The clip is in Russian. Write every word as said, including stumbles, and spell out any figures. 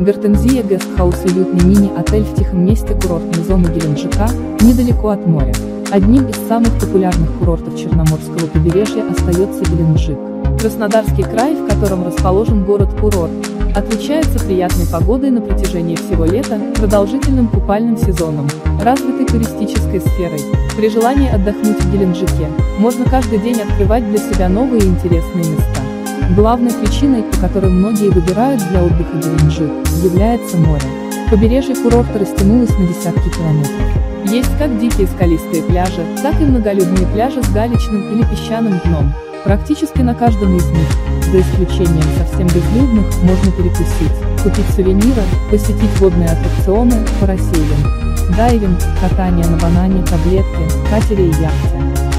Гортензия Гестхаус – уютный мини-отель в тихом месте курортной зоны Геленджика, недалеко от моря. Одним из самых популярных курортов Черноморского побережья остается Геленджик. Краснодарский край, в котором расположен город-курорт, отличается приятной погодой на протяжении всего лета, продолжительным купальным сезоном, развитой туристической сферой. При желании отдохнуть в Геленджике, можно каждый день открывать для себя новые и интересные места. Главной причиной, по которой многие выбирают для отдыха Геленджик, является море. Побережье курорта растянулось на десятки километров. Есть как дикие скалистые пляжи, так и многолюдные пляжи с галечным или песчаным дном. Практически на каждом из них, за исключением совсем безлюдных, можно перекусить, купить сувениры, посетить водные аттракционы, парасейлинг, дайвинг, катание на банане, таблетки, катере и яхте.